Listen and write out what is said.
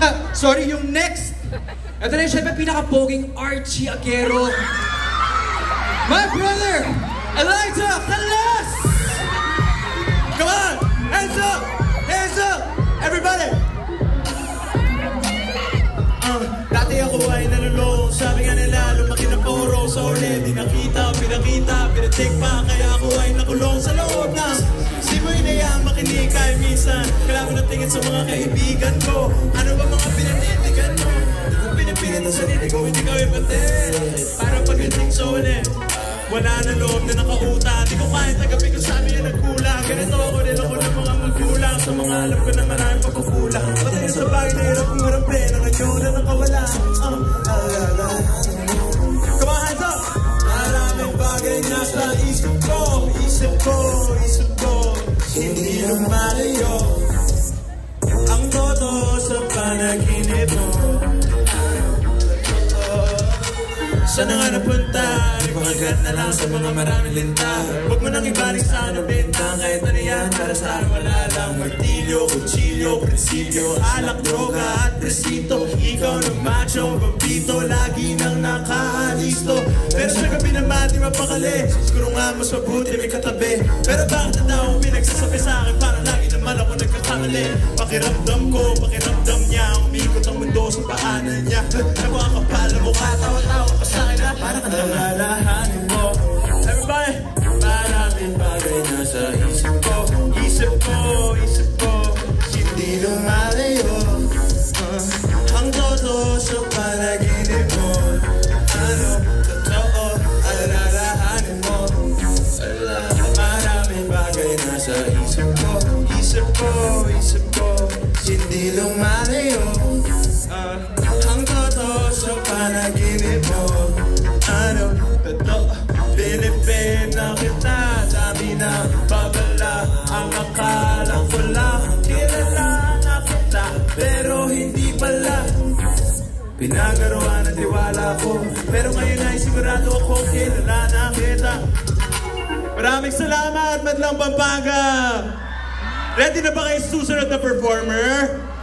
Sorry, yung next. Ito na yung syempre pinaka-poging Archie Aguero. My brother, Elijah Calas! Come on! Hands up! Hands up! Everybody! Dati ako ay nalulong. Sabi nga nila, lumaki na poro. Sa uli, di nakita, pinakita, pinatik pa. Kaya ako ay nakulong sa loob ng simoy na yang makinig kahit minsan. Kailangan ko na tingin sa mga kaibigan ko. Ano ba mga pinanindigan mo? Di ko pinipilit ang sarili ko, hindi gawin pati. Para pagdating sa uli, wala na loob na nakauta. Di ko kahit tagabi ko sabi na nagkulang. Ganito ako rin ako ng mga magkulang. Sa mga alam ko na maraming pagkukulang. Pati sa bagay na hirap kong harapin. Ang anyo na nakawala. Come on, hands up! Maraming bagay na sa isip ko. Isip ko, isip ko. Hindi lumalayo. Ang todo sa panaginip mo. Saan na nga napunta? Iwagan na lang sa mga maraming linta. Huwag mo nang ibalik sa nabenta. Kahit ano yan, para sa akin wala lang. Martilyo, kutsilyo, prinsilyo, alak, droga at presito. Ikaw ng macho, babito, lagi nang nakahalisto. Pero sa gabi naman, di mapakali. Siguro nga mas mabuti may katabi. Pero bakit na daw pinagsasabi sa akin? Parang lagi naman ako nagkakamali. Pakiramdam ko, pakiramdam niya. Umikot ang mundo sa paanan niya. Ako ang kapal na mukha, tawa-tawa ka sa akin na para ka nang lalahanin mo. Everybody! Maraming bagay na sa isip ko. Isip ko, isip ko. Hindi lumalayo. Ang todo sa panaginip mo. Ano, totoo, alalahanin mo. Maraming bagay na sa isip ko. Isip ko, isip ko. Hindi lumalayo. Ang todo sa panaginip mo. Ano, totoo, pinipin na kita. Dami na babala. Ang akala ko lang kilala na kita, pero hindi pala. Pinagaruan ang tiwala ko, pero ngayon ay sigurado ako kilala na kita. Maraming salamat, Madlang Pampanga! Ready na ba kayo susunod na performer?